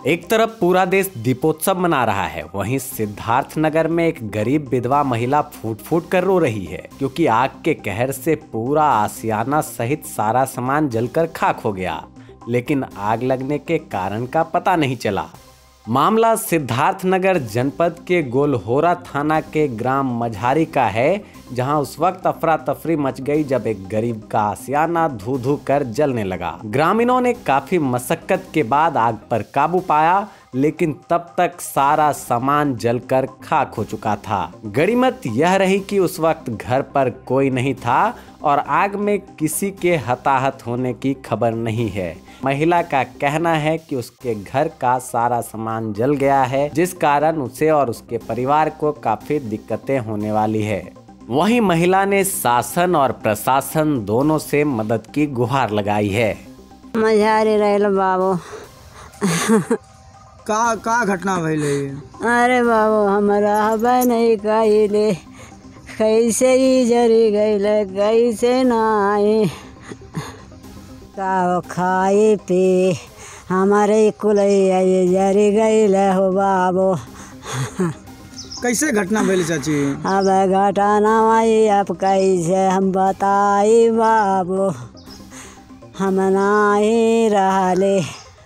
एक तरफ पूरा देश दीपोत्सव मना रहा है, वहीं सिद्धार्थनगर में एक गरीब विधवा महिला फूट फूट कर रो रही है क्योंकि आग के कहर से पूरा आशियाना सहित सारा सामान जलकर खाक हो गया, लेकिन आग लगने के कारण का पता नहीं चला। मामला सिद्धार्थनगर जनपद के गोलहोरा थाना के ग्राम मझारी का है, जहां उस वक्त अफरा तफरी मच गई जब एक गरीब का आशियाना धू धू कर जलने लगा। ग्रामीणों ने काफी मशक्कत के बाद आग पर काबू पाया, लेकिन तब तक सारा सामान जलकर खाक हो चुका था। गनीमत यह रही कि उस वक्त घर पर कोई नहीं था और आग में किसी के हताहत होने की खबर नहीं है। महिला का कहना है कि उसके घर का सारा सामान जल गया है, जिस कारण उसे और उसके परिवार को काफी दिक्कतें होने वाली है। वहीं महिला ने शासन और प्रशासन दोनों से मदद की गुहार लगाई है। मझारी रहल बाबू का घटना भइले? अरे बाबू हमारा हवा नहीं कहिले, कैसे ही जरी गईले कैसे नाई का खाए पे हमारे कुलैया जरी गईले हो बाबू। कैसे घटना भइले चाची? अब घटना आई अब कैसे हम बताई बाबू, हम नहीं रहले।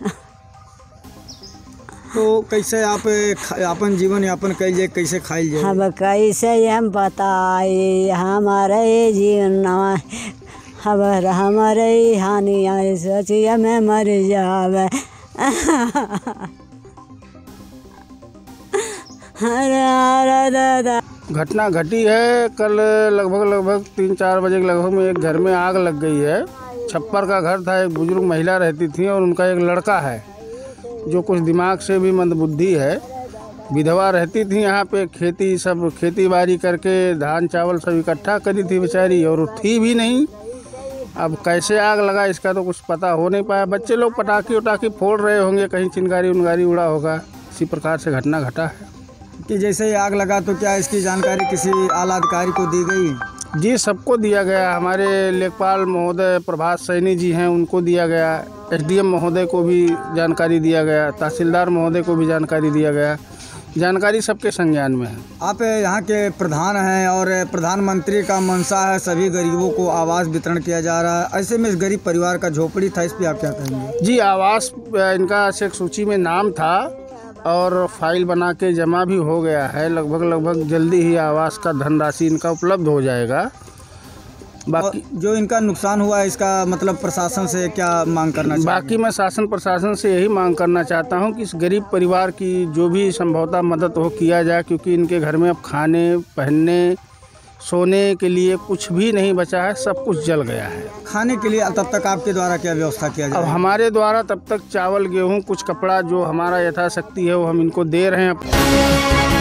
तो कैसे आप अपन जीवन यापन कइले, कैसे खाइल जाए? अब कैसे हम बताई हमारे जीवन खबर हमारे हानि आई सोचिए मैं मर जावे। अरे दादा घटना घटी है कल लगभग 3-4 बजे के लगभग में एक घर में आग लग गई है। छप्पर का घर था, एक बुजुर्ग महिला रहती थी और उनका एक लड़का है जो कुछ दिमाग से भी मंदबुद्धि है। विधवा रहती थी यहाँ पे, खेती बाड़ी करके धान चावल सब इकट्ठा करी थी बेचारी, और थी भी नहीं। अब कैसे आग लगा इसका तो कुछ पता हो नहीं पाया। बच्चे लोग पटाखी उटाखी फोड़ रहे होंगे, कहीं चिंगारी उंगारी उड़ा होगा, इसी प्रकार से घटना घटा है। कि जैसे ही आग लगा तो क्या इसकी जानकारी किसी आला अधिकारी को दी गई? जी सबको दिया गया। हमारे लेखपाल महोदय प्रभात सैनी जी हैं, उनको दिया गया। एसडीएम महोदय को भी जानकारी दिया गया, तहसीलदार महोदय को भी जानकारी दिया गया। जानकारी सबके संज्ञान में है। आप यहाँ के प्रधान हैं और प्रधानमंत्री का मंशा है सभी गरीबों को आवास वितरण किया जा रहा है, ऐसे में इस गरीब परिवार का झोपड़ी था, इस पर आप क्या कहेंगे? जी आवास इनका एक सूची में नाम था और फाइल बना के जमा भी हो गया है। लगभग जल्दी ही आवास का धनराशि इनका उपलब्ध हो जाएगा। बाकी जो इनका नुकसान हुआ है इसका मतलब प्रशासन से क्या मांग करना चाहिए? बाकी मैं शासन प्रशासन से यही मांग करना चाहता हूं कि इस गरीब परिवार की जो भी संभवतः मदद हो किया जाए, क्योंकि इनके घर में अब खाने पहनने सोने के लिए कुछ भी नहीं बचा है, सब कुछ जल गया है। खाने के लिए तब तक आपके द्वारा क्या व्यवस्था किया जाए? अब हमारे द्वारा तब तक चावल गेहूँ कुछ कपड़ा जो हमारा यथाशक्ति है वो हम इनको दे रहे हैं।